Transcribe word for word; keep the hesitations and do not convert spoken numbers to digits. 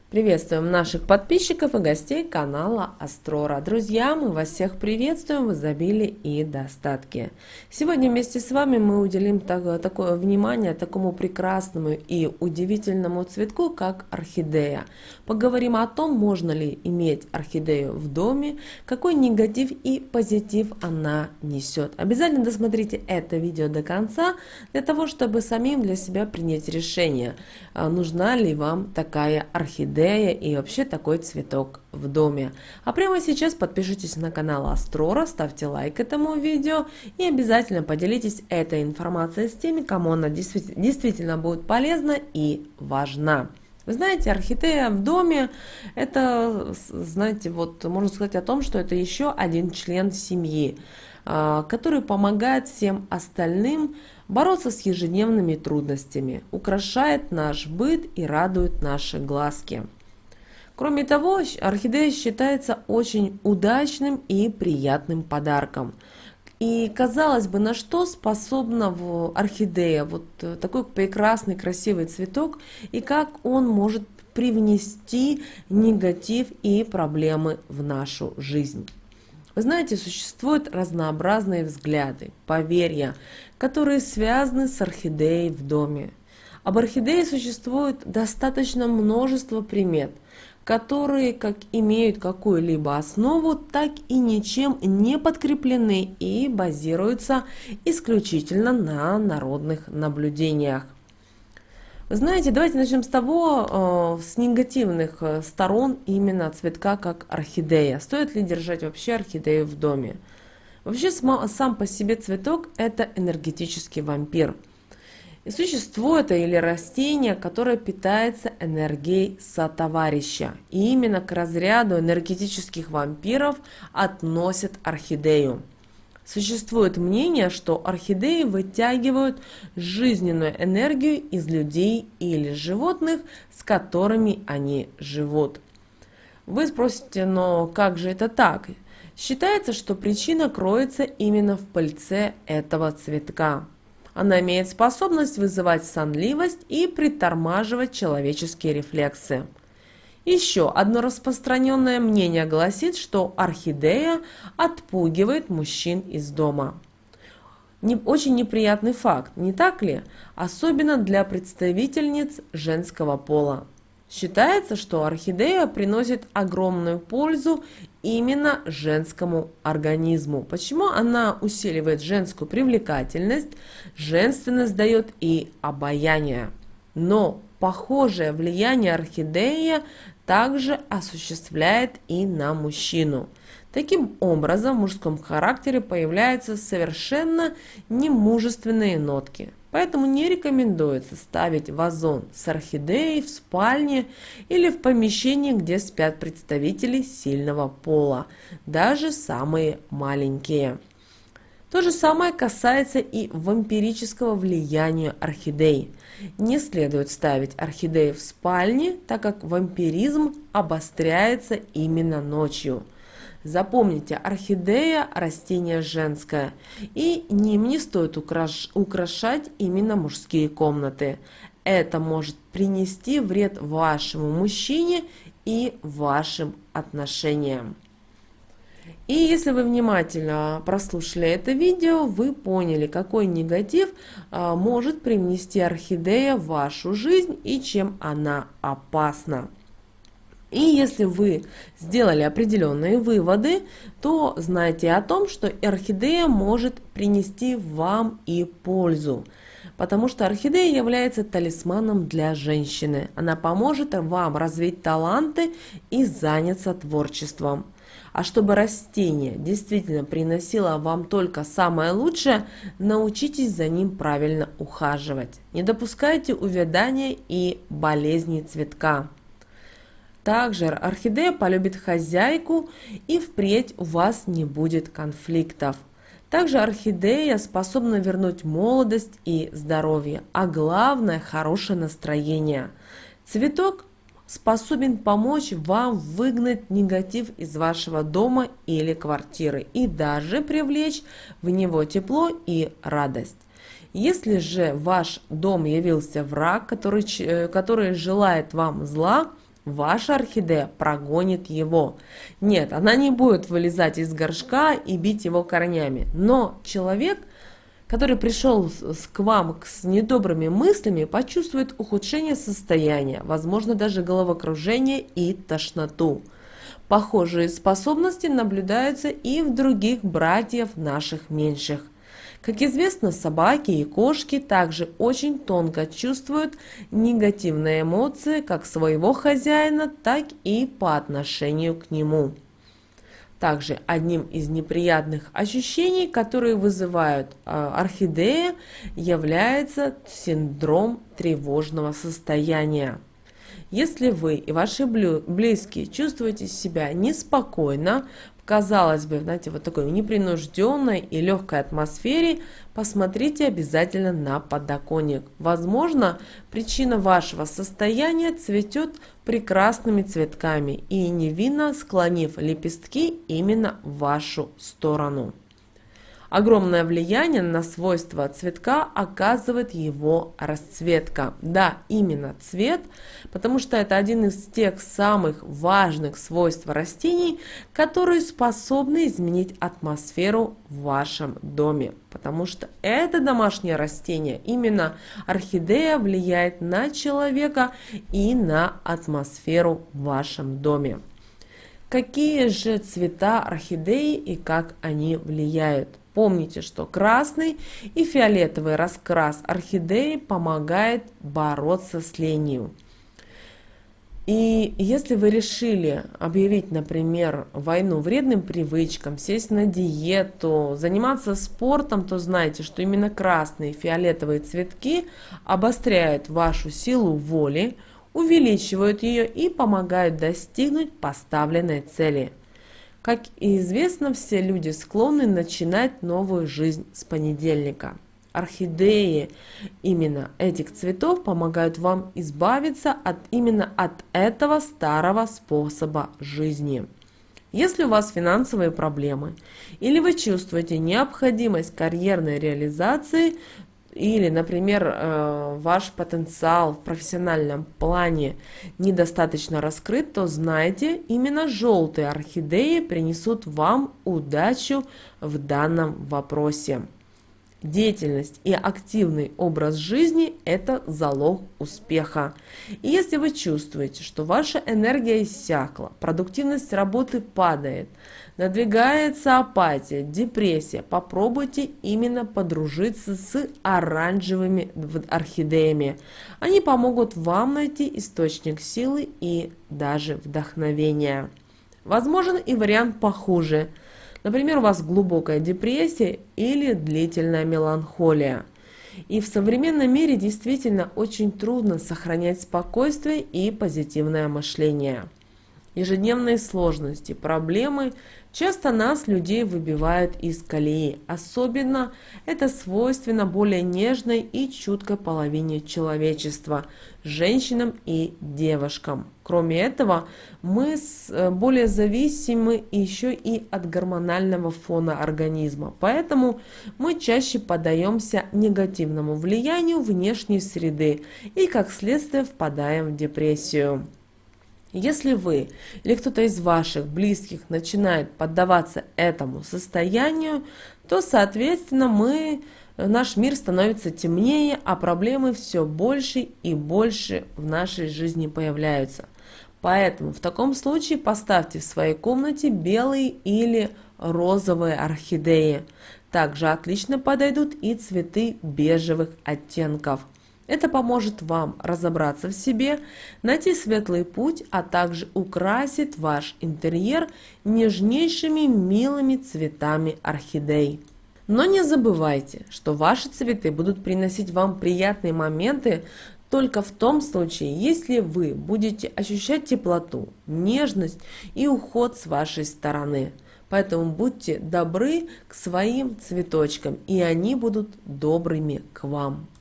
Приветствуем наших подписчиков и гостей канала Астрора. Друзья, мы вас всех приветствуем в изобилии и достатке. Сегодня вместе с вами мы уделим так, такое внимание такому прекрасному и удивительному цветку, как орхидея. Поговорим о том, можно ли иметь орхидею в доме, какой негатив и позитив она несет. Обязательно досмотрите это видео до конца, для того, чтобы самим для себя принять решение, нужна ли вам такая орхидея и вообще такой цветок в доме. А прямо сейчас подпишитесь на канал Астрора, ставьте лайк этому видео и обязательно поделитесь этой информацией с теми, кому она действительно, действительно будет полезна и важна. Вы знаете, орхидея в доме, это, знаете, вот можно сказать о том, что это еще один член семьи, который помогает всем остальным бороться с ежедневными трудностями, украшает наш быт и радует наши глазки. Кроме того, орхидея считается очень удачным и приятным подарком. И казалось бы, на что способна орхидея, вот такой прекрасный красивый цветок, и как он может привнести негатив и проблемы в нашу жизнь. Вы знаете, существуют разнообразные взгляды, поверья, которые связаны с орхидеей в доме. Об орхидее существует достаточно множество примет, которые как имеют какую-либо основу, так и ничем не подкреплены и базируются исключительно на народных наблюдениях. Вы знаете, давайте начнем с того, с негативных сторон именно цветка как орхидея. Стоит ли держать вообще орхидею в доме? Вообще сам по себе цветок – это энергетический вампир. И существо это или растение, которое питается энергией сотоварища. И именно к разряду энергетических вампиров относят орхидею. Существует мнение, что орхидеи вытягивают жизненную энергию из людей или животных, с которыми они живут. Вы спросите, но как же это так? Считается, что причина кроется именно в пыльце этого цветка. Она имеет способность вызывать сонливость и притормаживать человеческие рефлексы. Еще одно распространенное мнение гласит, что орхидея отпугивает мужчин из дома. Не, очень неприятный факт, не так ли? Особенно для представительниц женского пола. Считается, что орхидея приносит огромную пользу именно женскому организму. Почему? Она усиливает женскую привлекательность, женственность дает и обаяние. Но похожее влияние орхидея также осуществляет и на мужчину. Таким образом, в мужском характере появляются совершенно немужественные нотки. Поэтому не рекомендуется ставить вазон с орхидеей в спальне или в помещении, где спят представители сильного пола, даже самые маленькие. То же самое касается и вампирического влияния орхидей. Не следует ставить орхидеи в спальне, так как вампиризм обостряется именно ночью. Запомните, орхидея – растение женское, и им не стоит украш... украшать именно мужские комнаты. Это может принести вред вашему мужчине и вашим отношениям. И если вы внимательно прослушали это видео, вы поняли, какой негатив а, может привнести орхидея в вашу жизнь и чем она опасна. И если вы сделали определенные выводы, то знайте о том, что орхидея может принести вам и пользу. Потому что орхидея является талисманом для женщины. Она поможет вам развить таланты и заняться творчеством. А чтобы растение действительно приносило вам только самое лучшее, научитесь за ним правильно ухаживать. Не допускайте увядания и болезней цветка. Также орхидея полюбит хозяйку, и впредь у вас не будет конфликтов. Также орхидея способна вернуть молодость и здоровье, а главное – хорошее настроение. Цветок способен помочь вам выгнать негатив из вашего дома или квартиры и даже привлечь в него тепло и радость. Если же ваш дом явился враг, который, который желает вам зла, ваша орхидея прогонит его. Нет, она не будет вылезать из горшка и бить его корнями. Но человек, который пришел к вам с недобрыми мыслями, почувствует ухудшение состояния, возможно, даже головокружение и тошноту. Похожие способности наблюдаются и в других братьев наших меньших. Как известно, собаки и кошки также очень тонко чувствуют негативные эмоции как своего хозяина, так и по отношению к нему. Также одним из неприятных ощущений, которые вызывают э, орхидеи, является синдром тревожного состояния. Если вы и ваши близкие чувствуете себя неспокойно, казалось бы, знаете, вот такой непринужденной и легкой атмосфере, посмотрите обязательно на подоконник. Возможно, причина вашего состояния цветет прекрасными цветками и невинно склонив лепестки именно в вашу сторону. Огромное влияние на свойства цветка оказывает его расцветка. Да, именно цвет, потому что это один из тех самых важных свойств растений, которые способны изменить атмосферу в вашем доме. Потому что это домашнее растение, именно орхидея, влияет на человека и на атмосферу в вашем доме. Какие же цвета орхидеи и как они влияют? Помните, что красный и фиолетовый раскрас орхидеи помогает бороться с ленью. И если вы решили объявить, например, войну вредным привычкам, сесть на диету, заниматься спортом, то знайте, что именно красные и фиолетовые цветки обостряют вашу силу воли, увеличивают ее и помогают достигнуть поставленной цели. Как известно, все люди склонны начинать новую жизнь с понедельника. Орхидеи именно этих цветов помогают вам избавиться от, именно от этого старого способа жизни. Если у вас финансовые проблемы или вы чувствуете необходимость карьерной реализации, или, например, ваш потенциал в профессиональном плане недостаточно раскрыт, то знайте, именно желтые орхидеи принесут вам удачу в данном вопросе. Деятельность и активный образ жизни – это залог успеха. И если вы чувствуете, что ваша энергия иссякла, продуктивность работы падает, надвигается апатия, депрессия, попробуйте именно подружиться с оранжевыми орхидеями. Они помогут вам найти источник силы и даже вдохновения. Возможен и вариант похуже. Например, у вас глубокая депрессия или длительная меланхолия. И в современном мире действительно очень трудно сохранять спокойствие и позитивное мышление. Ежедневные сложности, проблемы часто нас, людей, выбивают из колеи. Особенно это свойственно более нежной и чуткой половине человечества – женщинам и девушкам. Кроме этого, мы более зависимы еще и от гормонального фона организма. Поэтому мы чаще поддаемся негативному влиянию внешней среды и, как следствие, впадаем в депрессию. Если вы или кто-то из ваших близких начинает поддаваться этому состоянию, то, соответственно, мы, наш мир становится темнее, а проблемы все больше и больше в нашей жизни появляются. Поэтому в таком случае поставьте в своей комнате белые или розовые орхидеи. Также отлично подойдут и цветы бежевых оттенков. Это поможет вам разобраться в себе, найти светлый путь, а также украсит ваш интерьер нежнейшими милыми цветами орхидей. Но не забывайте, что ваши цветы будут приносить вам приятные моменты только в том случае, если вы будете ощущать теплоту, нежность и уход с вашей стороны. Поэтому будьте добры к своим цветочкам, и они будут добрыми к вам.